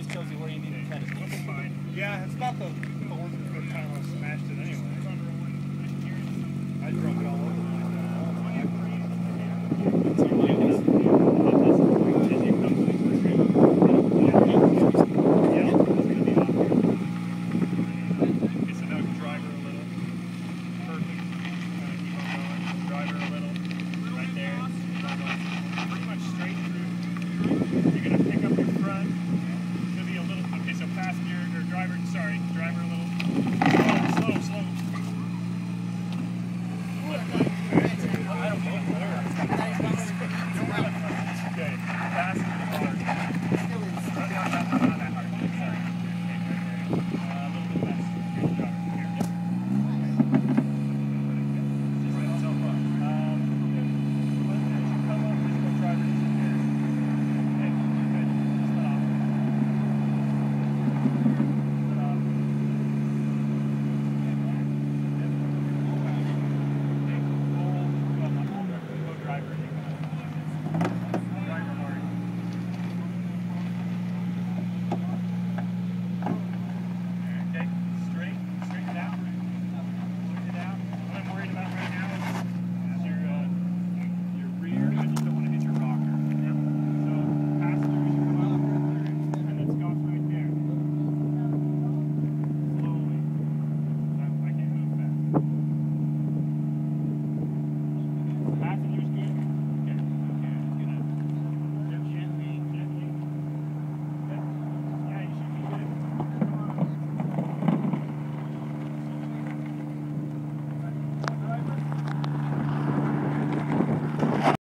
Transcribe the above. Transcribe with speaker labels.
Speaker 1: just tells you where you need to cut it.
Speaker 2: Yeah, it's about the thorns that kind of smashed it anyway. I broke it all over.